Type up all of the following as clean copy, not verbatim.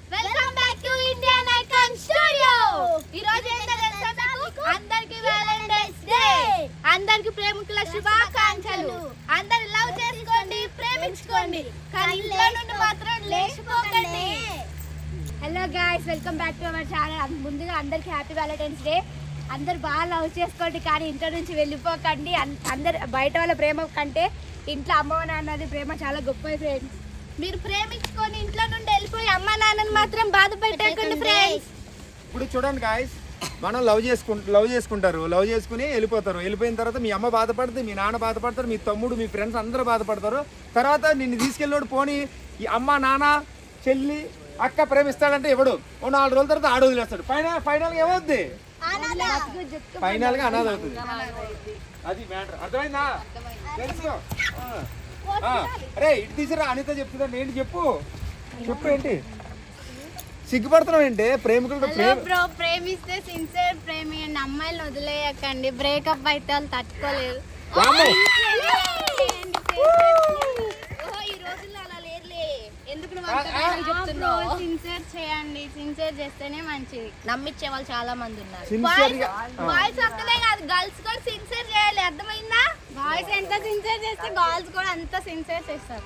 Welcome back to Indian icon studio. ఈ రోజు ఏంటంటే అందరికి వ్యాలంటైన్స్ డే, అందరికి ప్రేమికుల శుభాకాంక్షలు. అందరూ లవ్ చేసుకోండి, ప్రేమించుకోండి, కానీ ఇంట్లో నుండి మాత్రం లేచిపోకండి. Hello guys, welcome back to our channel. ముందుగా అందరికి హ్యాపీ వ్యాలంటైన్స్ డే. అందరు బాగా లవ్ చేసుకోండి, కానీ ఇంట్లో నుంచి వెళ్ళిపోకండి. అందరు బయట వాళ్ళ ప్రేమ కంటే ఇంట్లో అమ్మ నాన్నది ప్రేమ చాలా గొప్పది ఫ్రెండ్స్. మీరు ప్రేమించుకొని ఇంట్లో నుండి వెళ్ళిపోయి అమ్మ నాన్నని మాత్రం బాధ పెట్టకండి ఫ్రెండ్స్. ఇప్పుడు చూడండి గాయస్, మనం లవ్ చేసుకుంటారు, లవ్ చేసుకుని వెళ్ళిపోతారు. వెళ్ళిపోయిన తర్వాత మీ అమ్మ బాధపడుతుంది, మీ నాన్న బాధపడతారు, మీ తమ్ముడు, మీ ఫ్రెండ్స్ అందరూ బాధపడతారు. తర్వాత నిన్ను తీసుకెళ్ళినోడు పోనీ ఈ అమ్మ నాన్న చెల్లి అక్క ప్రేమిస్తాడంటే ఎవడు 4 రోజుల తర్వాత ఆడు వదిలేస్తాడు. ఫైనల్గా ఏమవుద్ది? ఫైనల్గా అనాథ అవుతుంది. అది మ్యాటర్. అర్థమైందా? తెలుసు. అరే ఇటు తీసిరా, అనిత చెప్తుందండి. ఏంటి చెప్పు ఏంటి సిగ్గుపడుతున్నావు ఏంటి? ప్రేమికులతో ప్రేమిస్తే సిన్సియర్ ప్రేమియండి, అమ్మాయిలు వదిలేయకండి. బ్రేకప్ అయితే వాళ్ళు తట్టుకోలేరు. ఈ రోజుల్లో అలా లేదులే. ఎందుకు సిన్సియర్ చేయండి, సిన్సియర్ చేస్తేనే మంచిది. నమ్మించే వాళ్ళు చాలా మంది ఉన్నారు. బాయ్స్ ఒక్కలే కాదు, గర్ల్స్ కూడా సిన్సియర్ చేయాలి. అర్థమైందా? బాయ్స్ ఎంత సిన్సియర్ చేస్తే గర్ల్స్ కూడా అంత సిన్సియర్ చేస్తారు.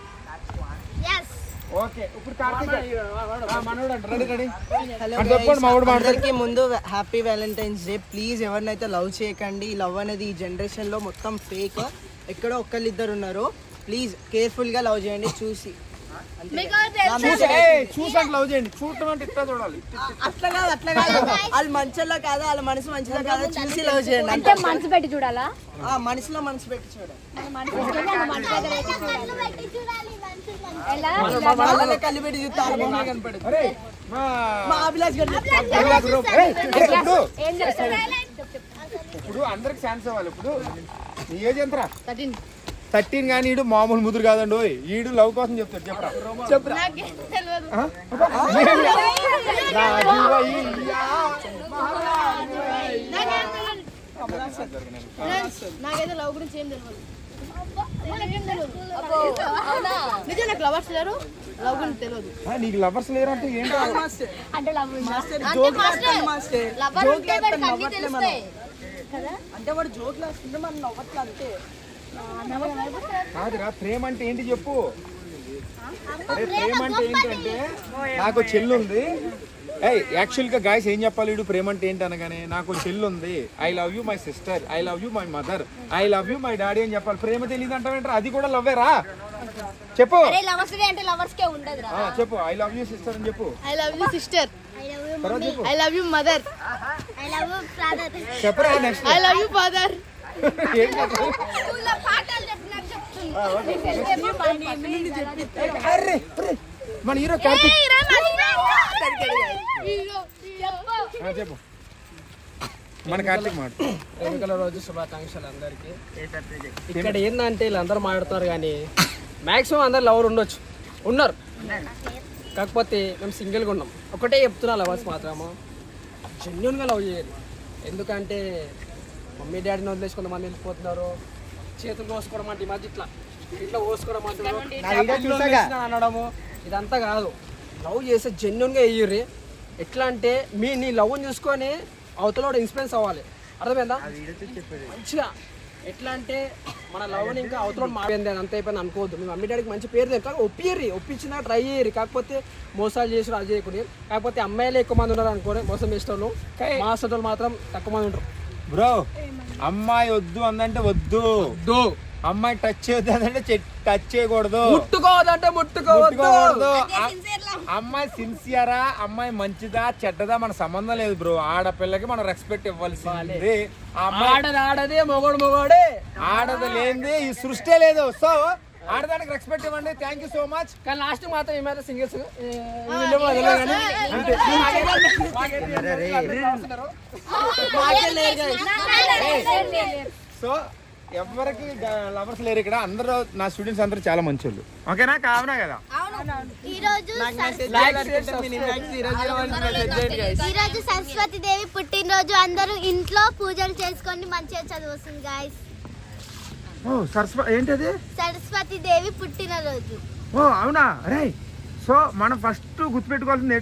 అందరికి ముందు హ్యాపీ వ్యాలంటైన్స్ డే. ప్లీజ్ ఎవరినైతే లవ్ చేయకండి. లవ్ అనేది ఈ జనరేషన్ లో మొత్తం ఫేక్. ఎక్కడో ఒకళ్ళిద్దరు ఉన్నారు. ప్లీజ్ కేర్ఫుల్ గా లవ్ చేయండి. చూసి లవ్ చేయండి. చూడటం అంటే ఇట్లా చూడాలి. అట్లా కాదు వాళ్ళు మంచిలో కాదు, వాళ్ళ మనసు మంచిలో కాదు, చూసి లవ్ చేయండి. అంటే మనసు పెట్టి చూడాలా? మనసులో మనసు పెట్టి చూడాలి. కళ్ళు పెట్టి చూస్తే కనపడదు. మా అభిలాష్ ఇప్పుడు అందరికి ఛాన్స్ ఇవ్వాలి. ఇప్పుడు నీ ఏజ్ ఎంతరా? 13 కానీ ఈడు మామూలు ముదురు కాదండి. ఈడు లవ్ కోసం చెప్తాడు. చెప్పరా నాకైతే లవ్ గురించి ఏం తెలియదు. నిజం నాకు లవర్స్ లేరు, లవ్ గురించి తెలియదు. నీకు లవర్స్ లేరు అంటే ఏంటి? అంటే లవ్ అంటే వాడు జోక్లు వస్తుంది, మనం నవ్వట్లు అంతే. కాదురా, ప్రేమ అంటే ఏంటి చెప్పు. అరే ప్రేమ అంటే ఏంటంటే, నాకు చెల్లి ఉంది. యాక్చువల్గా గాయస్ ఏం చెప్పాలి? వీడు ప్రేమ అంటే ఏంటి అనగానే, నాకు చెల్లి ఉంది, I love you my sister, I love you my mother, I love you my daddy అని చెప్పాలి. ప్రేమ తెలియదు అంటావేంటారా? అది కూడా లవ్వేరా? చెప్పు. చెప్పు, ఐ లవ్ యూ సిస్టర్ అని చెప్పు. I love you sister, I love you mother, I love you father, చెప్పరా next. I love you father. మన హీరో కార్తీక్ చెప్పు. మన కార్తీక్ మాట. ఎన్నికల రోజు శుభాకాంక్షలు అందరికి. ఇక్కడ ఏంటంటే వీళ్ళందరూ మాట్లాడుతున్నారు, కానీ మాక్సిమం అందరు లవర్ ఉన్నారు. కాకపోతే మేము సింగిల్గా ఉన్నాం. ఒకటే చెప్తున్నా, లవర్స్ మాత్రము జెన్యున్గా లవ్ చేయాలి. ఎందుకంటే మమ్మీ డాడీని వదిలేసి కొంతమంది వెళ్ళిపోతున్నారు. చేతులు కోసుకోవడం అంటే ఈ మధ్య ఇట్లా కోసుకోవడం అంటే అనడము ఇదంతా కాదు. లవ్ చేస్తే జెన్యున్గా వేయర్రి. ఎట్లా అంటే నీ లవ్ని చూసుకొని అవతల ఇన్స్పిరెన్స్ అవ్వాలి. అర్థమైందా? మంచిగా ఎట్లా అంటే మన లవ్ని ఇంకా అవతల మారింది అని అంత అయిపోయింది అనుకోవద్దు. మీ మమ్మీ డాడీకి మంచి పేరు లేదు, కానీ ఒప్పించినా ట్రై చేయరు. కాకపోతే మోసాలు చేసి అది చేయకూడదు. కాకపోతే అమ్మాయిలు ఎక్కువ మంది ఉన్నారు అనుకోని మోసం చేసేటోళ్ళు, మా అసలు మాత్రం తక్కువ మంది ఉంటారు. బ్రో, అమ్మాయి వద్దు అందంటే వద్దు, అమ్మాయి టచ్ చేయొద్దంటే టచ్ చేయకూడదు, ముట్టుకోవద్దంటే ముట్టుకోవద్దు. అమ్మాయి సిన్సియరా, అమ్మాయి మంచిదా చెడ్డదా మన సంబంధం లేదు బ్రో. ఆడపిల్లకి మనం రెస్పెక్ట్ ఇవ్వాల్సింది. ఆడదే మొగోడే, ఆడది లేనిది ఈ సృష్టి లేదు. సో ఆడదానికి రెస్పెక్ట్ ఇవ్వండి. Thank you so much. కానీ లాస్ట్ మాత్రం ఏమైనా సింగిల్స్ సో ఎవరికి లవర్స్ లేరు ఇక్కడ. అందరూ నా స్టూడెంట్స్ అందరూ చాలా మంచి వాళ్ళు. ఓకేనా? కావునా కదా? ఈరోజు సరస్వతి దేవి పుట్టినరోజు. అందరూ ఇంట్లో పూజలు చేసుకొని మంచిగా చదువుతుంది గాయస్. ఏంటది? సరస్వతి దేవి పుట్టినరోజు. అవునా? అరే సో మనం ఫస్ట్ గుర్తుపెట్టుకోవాల్సింది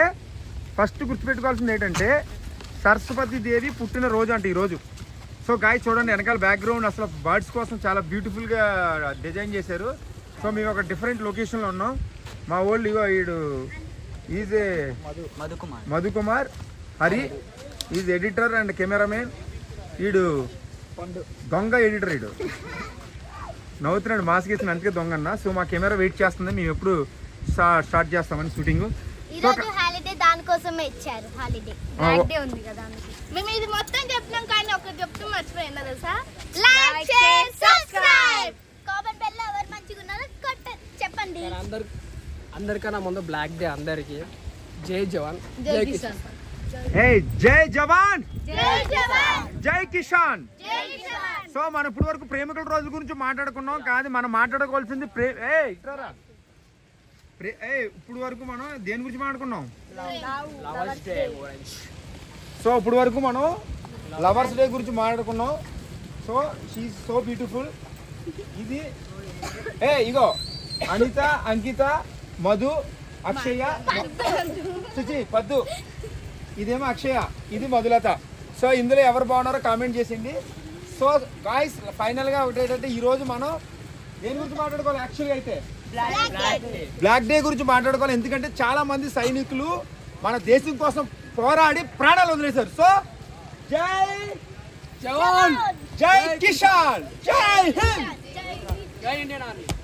ఏంటంటే సరస్వతి దేవి పుట్టిన రోజు అంటే ఈరోజు. సో గాయ్ చూడండి వెనకాల బ్యాక్గ్రౌండ్ అసలు బర్డ్స్ కోసం చాలా బ్యూటిఫుల్గా డిజైన్ చేశారు. సో మేము ఒక డిఫరెంట్ లొకేషన్లో ఉన్నాం. మా ఓల్డ్ ఇగో ఈడు is a Madhukumar Hari is editor and cameraman. ఈడు దొంగ ఎడిటర్. ఈడు నవ్వుతున్నాడు మాస్క్ వేసిన అందుకే దొంగ అన్న. సో మా కెమెరా వెయిట్ చేస్తుంది, మేము ఎప్పుడు స్టార్ట్ చేస్తామని షూటింగ్. హాలిడే దానికోసమే ఇచ్చారు. హాలిడే బ్లాక్ డే ఉంది కదా. మేము ఇది మొత్తం చెప్తున్నాం కానీ ఒకటి చెప్తాం మర్చిపోయిందా తెలుసా? Like share subscribe comment bell ఎవరు మంచిగా ఉన్నారో చెప్పండి. అందరికన్నా ముందు బ్లాక్ డే అందరికి జై జవాన్ జై కిసాన్. జై జవాన్ జై కిసాన్. కిసాన్. సో మనం ఇప్పుడు వరకు ప్రేమికుల రోజు గురించి మాట్లాడుకున్నాం. కాదు మనం మాట్లాడుకోవాల్సింది ఇప్పుడు వరకు మనం దేని గురించి మాట్లాడుకున్నాం? సో ఇప్పుడు వరకు మనం లవర్స్ డే గురించి మాట్లాడుకున్నాం. So she so beautiful. ఇది ఇగో అనిత, అంకిత, మధు, అక్షయ, పద్దు. ఇదేమో అక్షయ, ఇది మధులత. సో ఇందులో ఎవరు బాగున్నారో కామెంట్ చేసింది. సో గాయ్స్ ఫైనల్గా ఒకటి ఏంటంటే ఈరోజు మనం దేని గురించి మాట్లాడుకోవాలి? యాక్చువల్గా అయితే బ్లాక్ డే గురించి మాట్లాడుకోవాలి. ఎందుకంటే చాలా మంది సైనికులు మన దేశం కోసం పోరాడి ప్రాణాలు వదిలేశారు. సో జై జవాన్ జై కిసాన్ జై హింద్ జై ఇండియన్ ఆర్మీ.